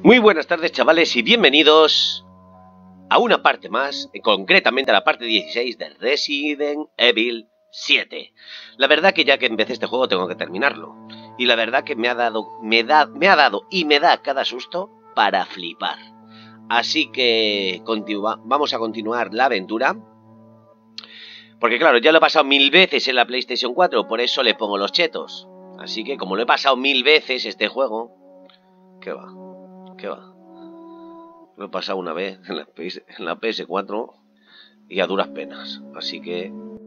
Muy buenas tardes, chavales, y bienvenidos a una parte más, concretamente a la parte 16 de Resident Evil 7. La verdad que ya que empecé este juego tengo que terminarlo. Y la verdad que me ha dado y me da cada susto para flipar. Así que vamos a continuar la aventura. Porque claro, ya lo he pasado 1000 veces en la PlayStation 4, por eso le pongo los chetos. Así que como lo he pasado 1000 veces este juego... ¿Qué va? ¿Qué va? Lo he pasado una vez en la PS4 y a duras penas. Así que...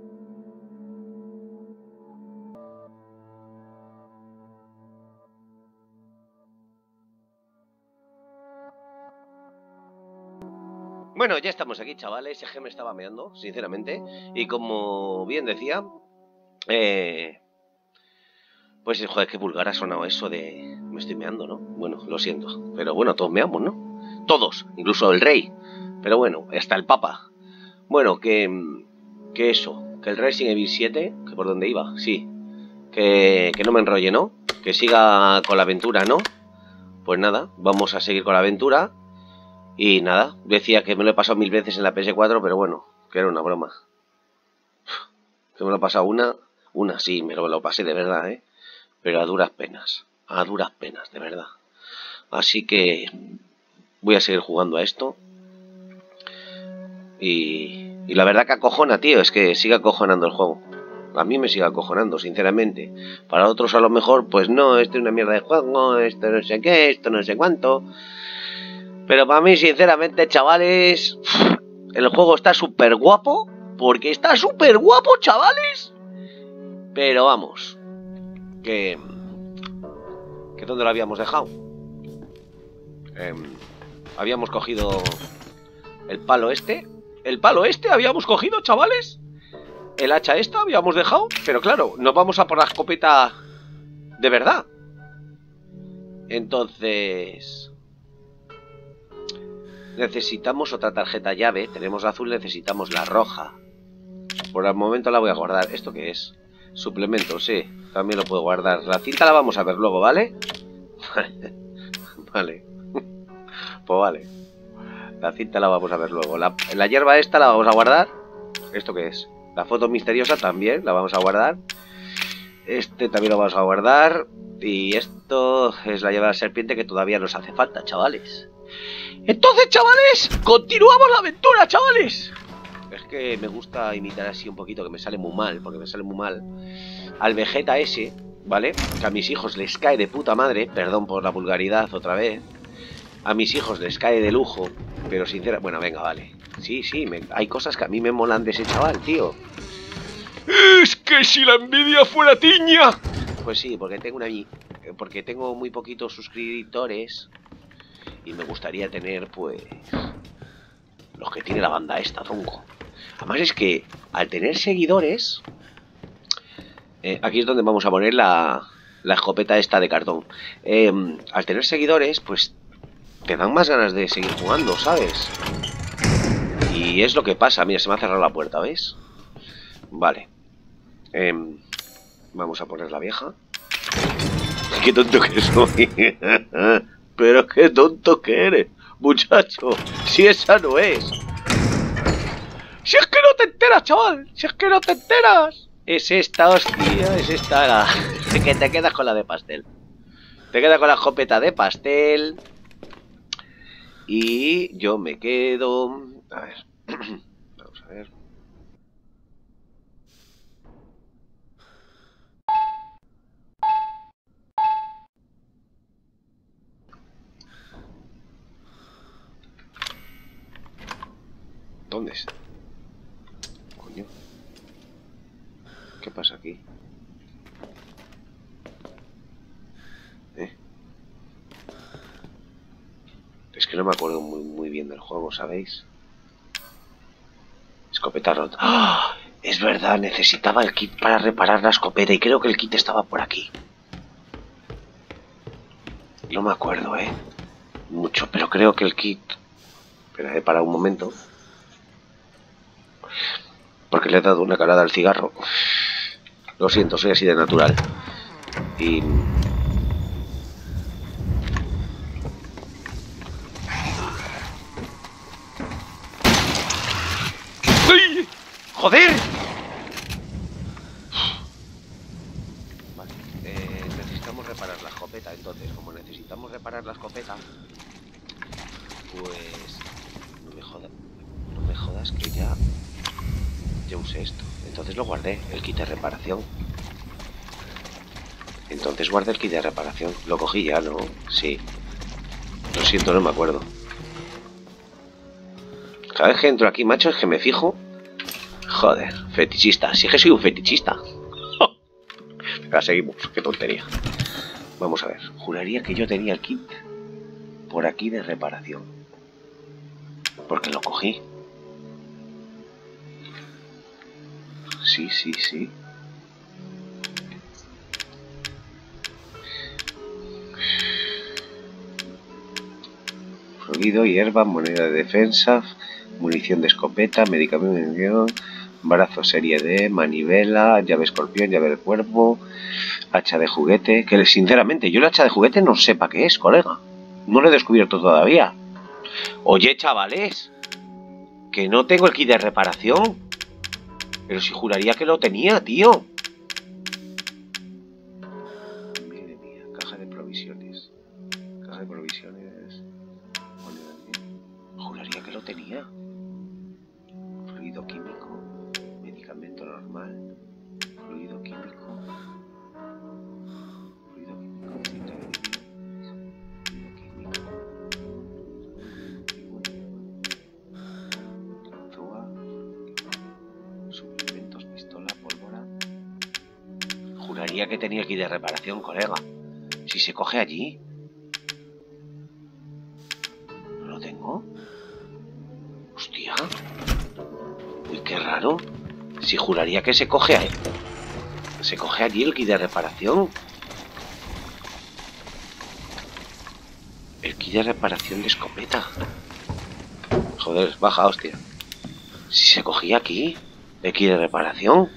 Bueno, ya estamos aquí, chavales. Es que me estaba meando, sinceramente. Y como bien decía... Pues, joder, qué vulgar ha sonado eso de... Me estoy meando, ¿no? Bueno, lo siento. Pero bueno, todos meamos, ¿no? Todos, incluso el rey. Pero bueno, hasta el papa. Bueno, que eso, que el Resident Evil 7, que por dónde iba, sí. Que no me enrolle, ¿no? Que siga con la aventura, ¿no? Pues nada, vamos a seguir con la aventura. Y nada, decía que me lo he pasado 1000 veces en la PS4, pero bueno, que era una broma. Que me lo he pasado una sí, me lo pasé de verdad, ¿eh? Pero a duras penas, de verdad. Así que voy a seguir jugando a esto. Y la verdad que acojona, tío, es que sigue acojonando el juego. A mí me sigue acojonando, sinceramente. Para otros a lo mejor, pues no, esto es una mierda de juego, esto no sé qué, esto no sé cuánto. Pero para mí, sinceramente, chavales, el juego está súper guapo, porque está súper guapo, chavales. Pero vamos, que ¿dónde lo habíamos dejado? Habíamos cogido el palo este. El palo este habíamos cogido, chavales. El hacha esta habíamos dejado. Pero claro, nos vamos a por la escopeta de verdad. Entonces... necesitamos otra tarjeta llave. Tenemos la azul, necesitamos la roja. Por el momento la voy a guardar. ¿Esto qué es? Suplemento, sí. También lo puedo guardar. La cinta la vamos a ver luego, ¿vale? Vale. Pues vale. La cinta la vamos a ver luego. La hierba esta la vamos a guardar. ¿Esto qué es? La foto misteriosa también la vamos a guardar. Este también lo vamos a guardar. Y esto es la llave de la serpiente que todavía nos hace falta, chavales. Entonces, chavales, continuamos la aventura, chavales. Es que me gusta imitar así un poquito, que me sale muy mal, porque me sale muy mal. Al Vegeta ese, ¿vale? Que a mis hijos les cae de puta madre. Perdón por la vulgaridad otra vez. A mis hijos les cae de lujo. Pero sincera... Bueno, venga, vale. Sí, hay cosas que a mí me molan de ese chaval, tío. Es que si la envidia fuera tiña. Pues sí, porque tengo muy poquitos suscriptores. Y me gustaría tener, pues... los que tiene la banda esta, zongo. Además es que al tener seguidores... aquí es donde vamos a poner la escopeta esta de cartón. Al tener seguidores, pues... te dan más ganas de seguir jugando, ¿sabes? Y es lo que pasa. Mira, se me ha cerrado la puerta, ¿ves? Vale. Vamos a poner la vieja. Qué tonto que soy. Pero qué tonto que eres, muchacho. Si esa no es. Si es que no te enteras, chaval. Si es que no te enteras. Es esta, hostia. Es esta. Que te quedas con la de pastel. Te quedas con la escopeta de pastel. Y yo me quedo... A ver. Vamos a ver. ¿Dónde está? Coño. ¿Qué pasa aquí? Es que no me acuerdo muy bien del juego, ¿sabéis? Escopeta rota. ¡Oh! Es verdad, necesitaba el kit para reparar la escopeta y creo que el kit estaba por aquí. No me acuerdo, mucho, pero creo que el kit... Espera, para un momento. Porque le he dado una calada al cigarro. Lo siento, soy así de natural. Y... ¡Joder! Vale, necesitamos reparar la escopeta. Entonces, como necesitamos reparar la escopeta, pues no me jodas que ya usé esto. Entonces lo guardé, el kit de reparación. Entonces guardé el kit de reparación. Lo cogí ya, ¿no? Sí. Lo siento, no me acuerdo. Cada vez que entro aquí, macho, es que me fijo. Joder, fetichista. Si es que soy un fetichista. Ahora seguimos, qué tontería. Vamos a ver. Juraría que yo tenía el kit por aquí de reparación. Porque lo cogí. Sí, sí, sí. Fluido, hierba, moneda de defensa, munición de escopeta, medicamento, brazo serie D, manivela, llave escorpión, llave del cuervo, hacha de juguete, que sinceramente yo el hacha de juguete no sé para qué es, colega. No lo he descubierto todavía. Oye, chavales, que no tengo el kit de reparación. Pero si juraría que lo tenía, tío. Madre mía, caja de provisiones. Caja de provisiones. Juraría que lo tenía. Fluido químico. Medicamento normal. Fluido químico. Fluido químico. Cinta de vídeo. Fluido químico. Ganzúa. Suplementos, pistola, pólvora. Juraría que tenía el kit de reparación, colega. Si se coge allí. ¿No lo tengo? Hostia. Uy, qué raro. Si juraría que se coge ahí. Se coge allí el kit de reparación. El kit de reparación de escopeta. Joder, baja, hostia. Si se cogía aquí el kit de reparación.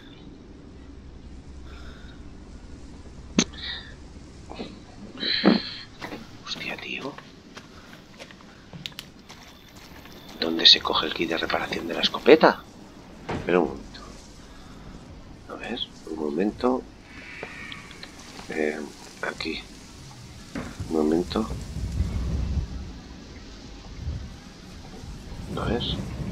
Hostia, tío. ¿Dónde se coge el kit de reparación de la escopeta? Espera un momento. A ver, un momento. Aquí. Un momento. A ver.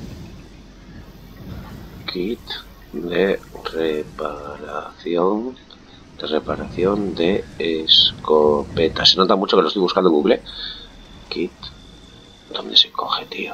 Kit de reparación. De escopeta. Se nota mucho que lo estoy buscando en Google. Kit. ¿Dónde se coge, tío?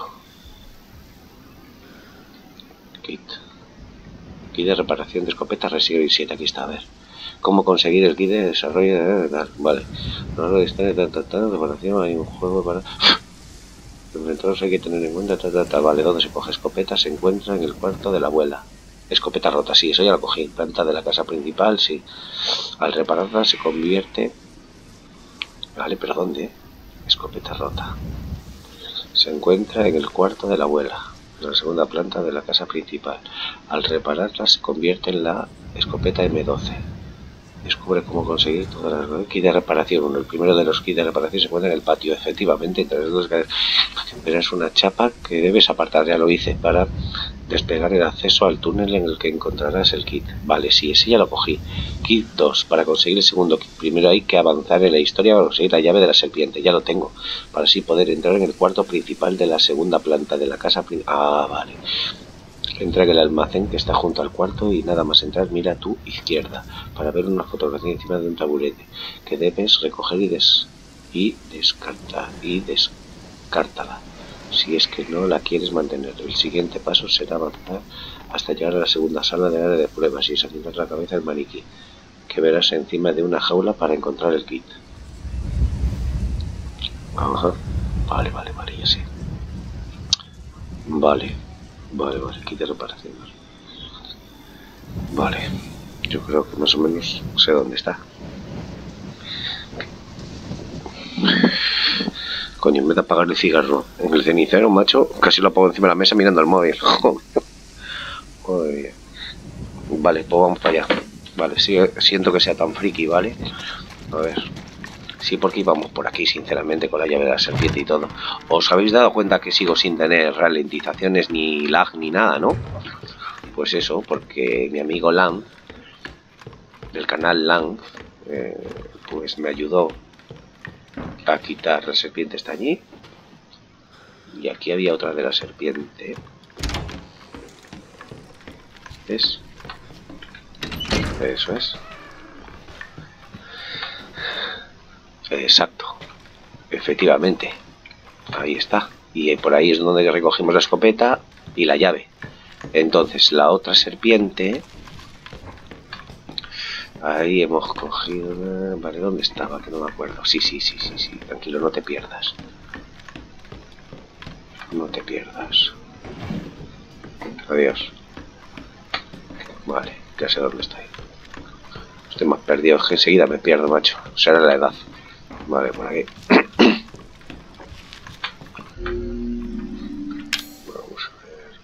Kit de reparación de escopeta Resident 7. Aquí está, a ver. ¿Cómo conseguir el kit de desarrollo? Vale. No lo está de reparación. Hay un juego para... Entonces hay que tener en cuenta. Vale, ¿dónde se coge escopeta? Se encuentra en el cuarto de la abuela. Escopeta rota, sí, eso ya lo cogí. Planta de la casa principal, sí. Al repararla se convierte... Vale, pero ¿dónde? Escopeta rota. Se encuentra en el cuarto de la abuela, en la segunda planta de la casa principal. Al repararla se convierte en la escopeta M12. Descubre cómo conseguir todas las kits de reparación. El primero de los kits de reparación se encuentra en el patio. Efectivamente, entre las dos verás una chapa que debes apartar. Ya lo hice para desplegar el acceso al túnel en el que encontrarás el kit. Vale, sí, ese ya lo cogí. Kit 2. Para conseguir el segundo kit, primero hay que avanzar en la historia para conseguir la llave de la serpiente. Ya lo tengo. Para así poder entrar en el cuarto principal de la segunda planta de la casa principal. Ah, vale. Entra en el almacén que está junto al cuarto y nada más entrar mira a tu izquierda para ver una fotografía encima de un taburete que debes recoger y descártala si es que no la quieres mantener. El siguiente paso será avanzar hasta llegar a la segunda sala del área de pruebas y examinar la cabeza del maniquí que verás encima de una jaula para encontrar el kit. Ajá. Vale, ya sé. Vale, kit de reparación. Vale, yo creo que más o menos sé dónde está. Coño, en vez de apagar el cigarro en el cenicero, macho, casi lo apago encima de la mesa mirando el móvil. Vale, pues vamos para allá. Vale, sí, siento que sea tan friki, ¿vale? A ver. Sí, porque íbamos por aquí, sinceramente, con la llave de la serpiente y todo. ¿Os habéis dado cuenta que sigo sin tener ralentizaciones, ni lag, ni nada, no? Pues eso, porque mi amigo Lang, del canal Lang, pues me ayudó a quitar la serpiente, está allí. Y aquí había otra de la serpiente. ¿Ves? Eso es. Exacto. Efectivamente. Ahí está. Y por ahí es donde recogimos la escopeta y la llave. Entonces, la otra serpiente... Ahí hemos cogido... Vale, ¿dónde estaba? Que no me acuerdo. Sí. Tranquilo, no te pierdas. No te pierdas. Adiós. Vale, ya sé dónde estoy. Estoy más perdido, es que enseguida me pierdo, macho. Será la edad. Vale, por aquí. Vamos a ver.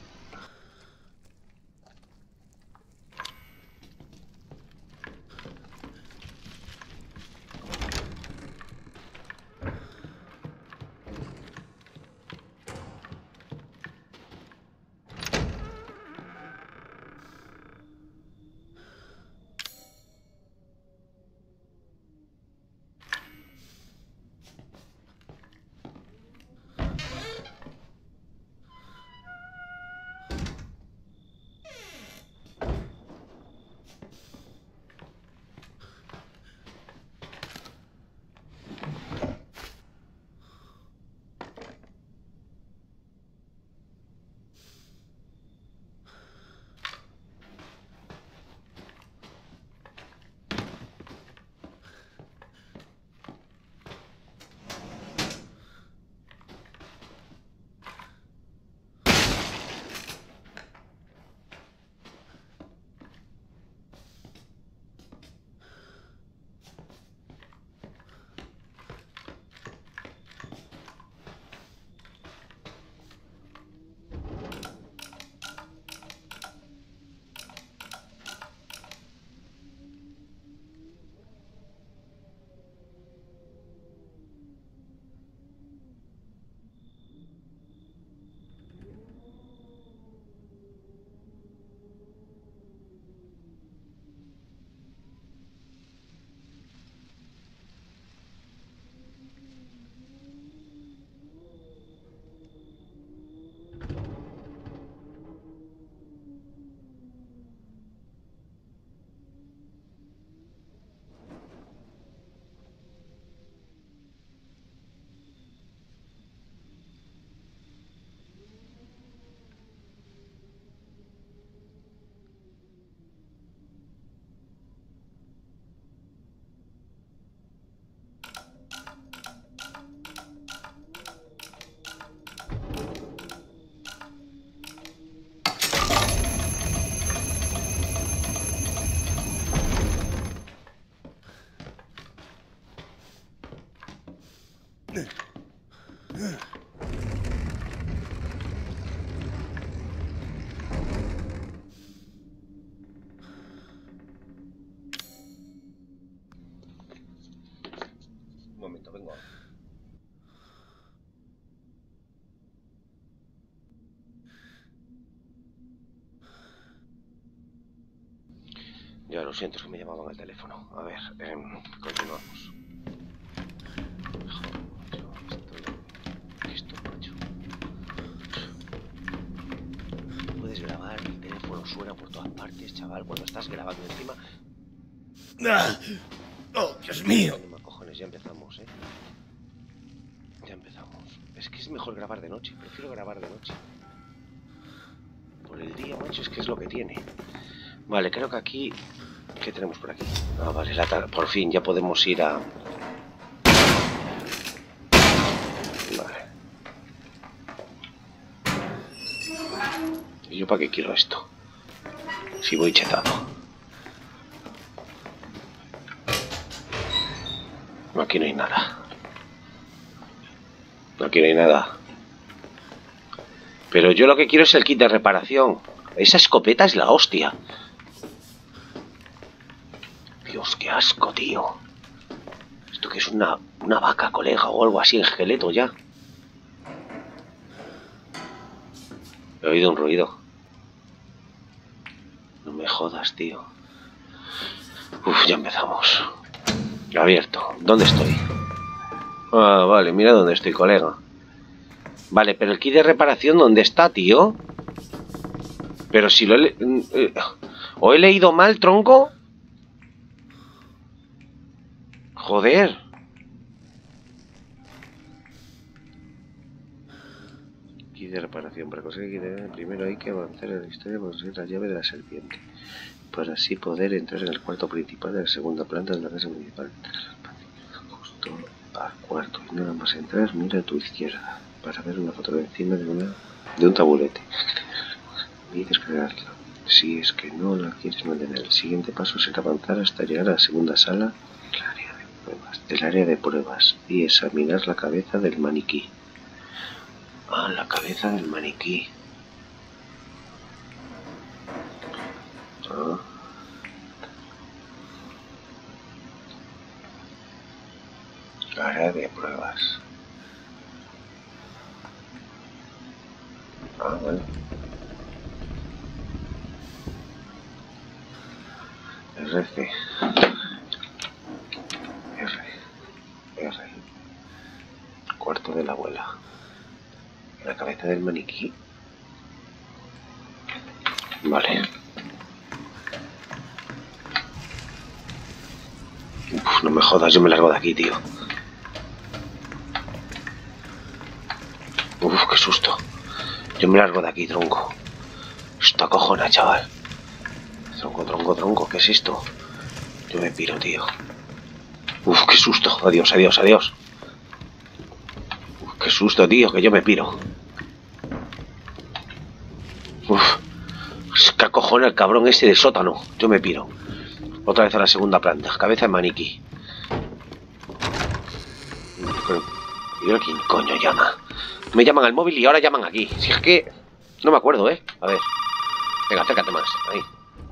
Un momento, vengo. Ya lo siento, es que me llamaban al teléfono. A ver, continuamos. Esto, macho. Puedes grabar, el teléfono suena por todas partes, chaval, cuando estás grabando encima. ¡Oh, Dios mío! Cojones, ya empezamos, Ya empezamos. Es que es mejor grabar de noche, prefiero grabar de noche. Por el día, macho, es que es lo que tiene. Vale, creo que aquí... ¿Qué tenemos por aquí? Ah, vale, por fin ya podemos ir a... Vale. ¿Y yo para qué quiero esto? Si voy chetado. Aquí no hay nada. Aquí no hay nada. Pero yo lo que quiero es el kit de reparación. Esa escopeta es la hostia. Dios, qué asco, tío. ¿Esto que es una vaca, colega, o algo así, esqueleto ya? He oído un ruido. No me jodas, tío. Uf, ya empezamos. Abierto. ¿Dónde estoy? Ah, vale, mira dónde estoy, colega. Vale, pero el kit de reparación, ¿dónde está, tío? Pero si lo he... ¿O he leído mal, tronco? Joder. Kit de reparación. Para conseguir primero hay que avanzar en la historia para conseguir la llave de la serpiente. Para así poder entrar en el cuarto principal de la segunda planta de la casa municipal. Justo al cuarto. Y nada más entrar, mira a tu izquierda para ver una foto de encima de un taburete. Y descargarla. Si es que no la quieres mantener, el siguiente paso será avanzar hasta llegar a la segunda sala del área de pruebas y examinar la cabeza del maniquí. Ah, la cabeza del maniquí. Ah. Área de pruebas. Ah, vale. RC. R. Cuarto de la abuela. La cabeza del maniquí. Vale. Uf, no me jodas, yo me largo de aquí, tío. Uf, qué susto. Yo me largo de aquí, tronco. Esto acojona, chaval. Tronco, ¿qué es esto? Yo me piro, tío. Uf, qué susto. Adiós. Uf, qué susto, tío, que yo me piro. Uf. Es que acojona el cabrón ese del sótano. Yo me piro. Otra vez a la segunda planta. Cabeza de maniquí. ¿Y ahora quién coño llama? Me llaman al móvil y ahora llaman aquí. Si es que... No me acuerdo, ¿eh? A ver. Venga, acércate más. Ahí.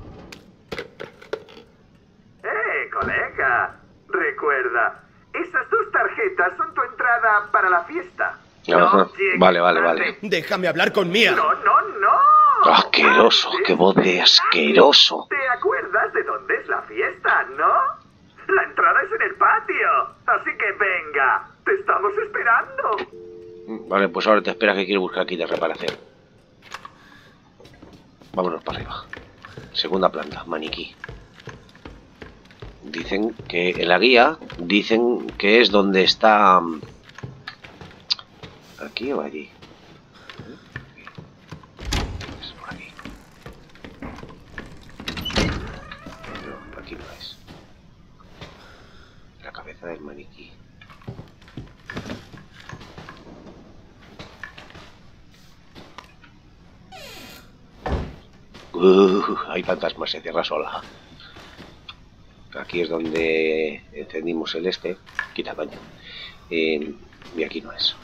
Colega. Recuerda, esas 2 tarjetas son tu entrada para la fiesta. Ajá. No llegues Vale. tarde. Déjame hablar con Mía. No. Asqueroso, qué voz de asqueroso. ¿Te acuerdas de dónde es la fiesta, no? La entrada es en el patio. Así que venga, te estamos esperando. Vale, pues ahora te esperas que quiero buscar aquí de reparación. Vámonos para arriba. Segunda planta, maniquí. Dicen que en la guía dicen que es donde está... ¿Aquí o allí? Es por aquí. No, aquí no es. La cabeza del maniquí. Hay fantasmas, se cierra sola. Aquí es donde encendimos el quita coño. Y aquí no es.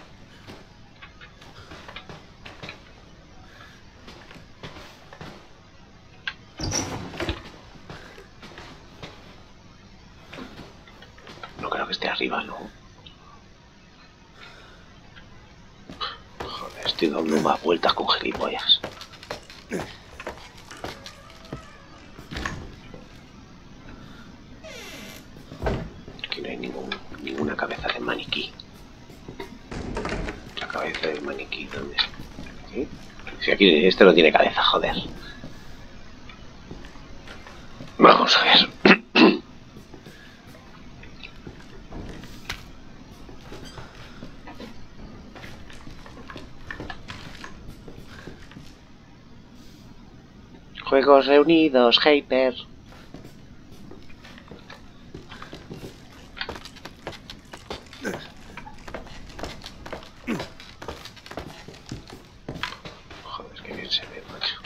No creo que esté arriba, ¿no? Joder, estoy dando más vueltas con gilipollas. Aquí no hay ninguna cabeza de maniquí. La cabeza del maniquí, ¿dónde está? ¿Sí? Si aquí este no tiene cabeza, joder. Vamos a ver. Juegos reunidos, Hyper. Joder, qué bien se ve, macho.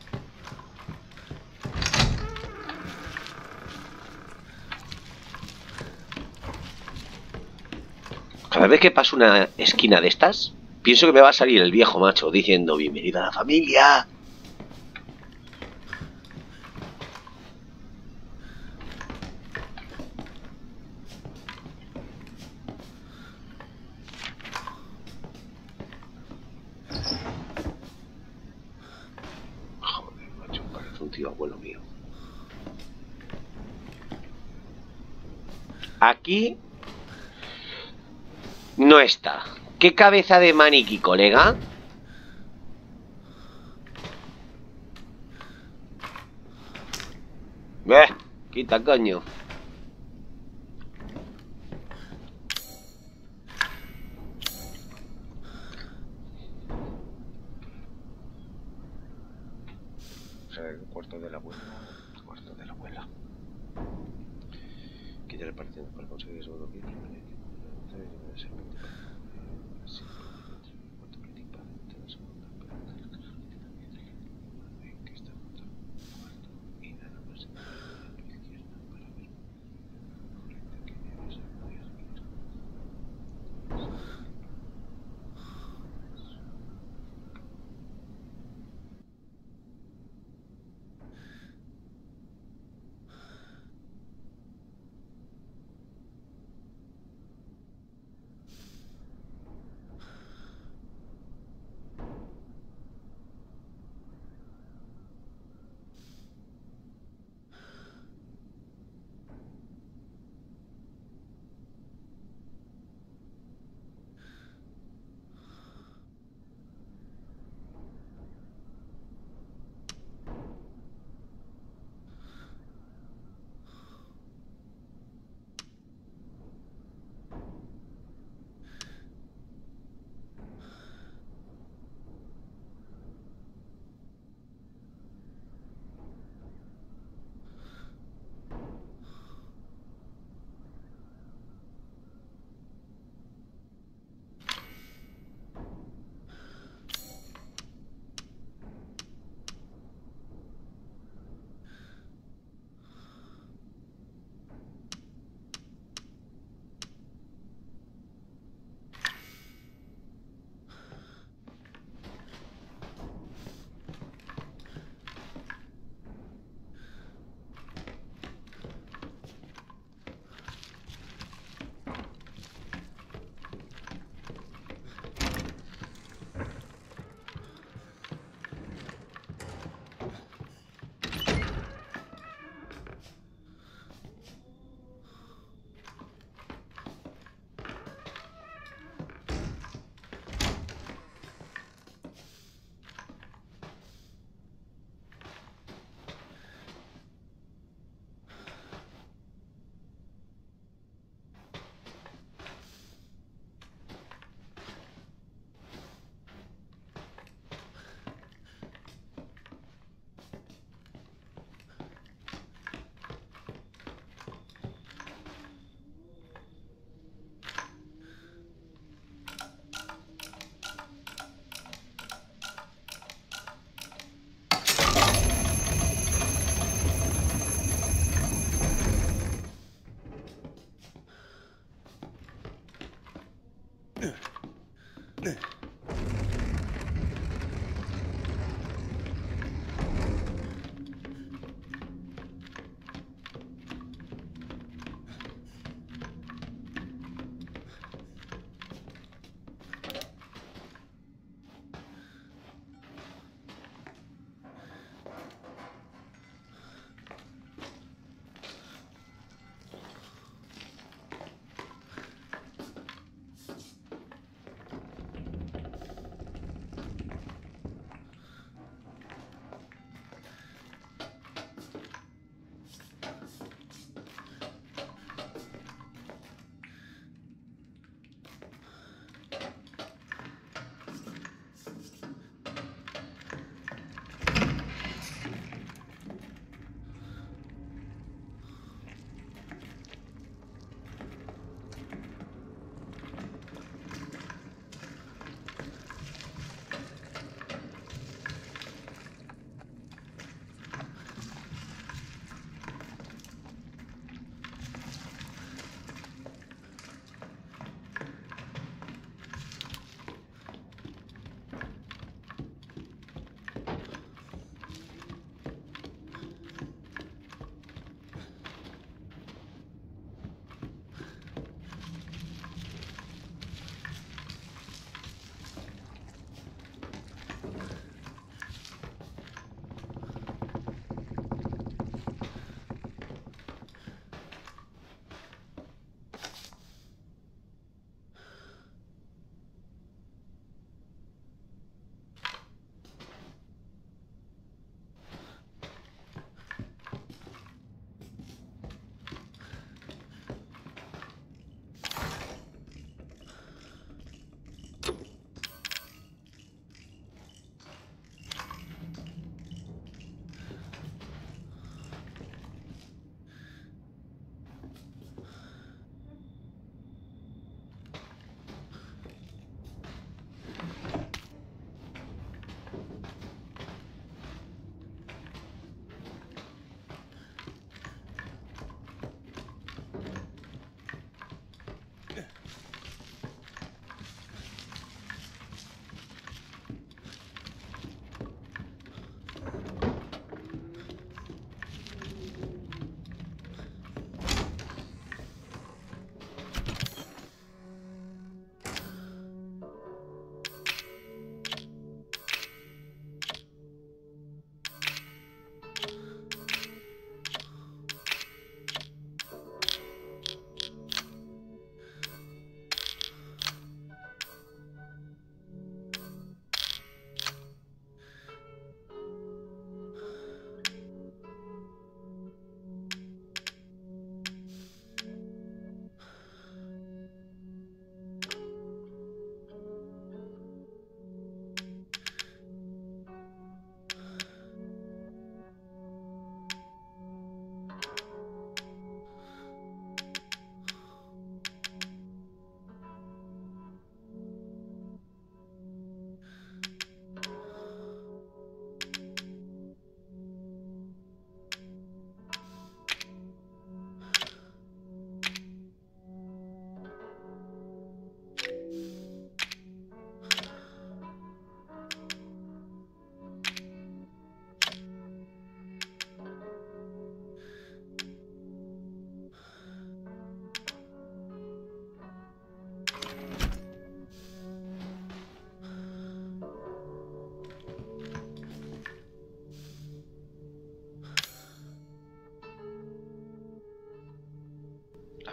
Cada vez que paso una esquina de estas, pienso que me va a salir el viejo macho diciendo bienvenida a la familia. abuelo mío. Aquí no está. ¿Qué cabeza de maniquí, colega? Quita, coño. O sea, el cuarto de la abuela. Cuarto de la abuela. Quita el partido para conseguir eso lo que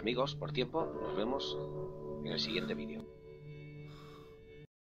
amigos, por tiempo, nos vemos en el siguiente vídeo.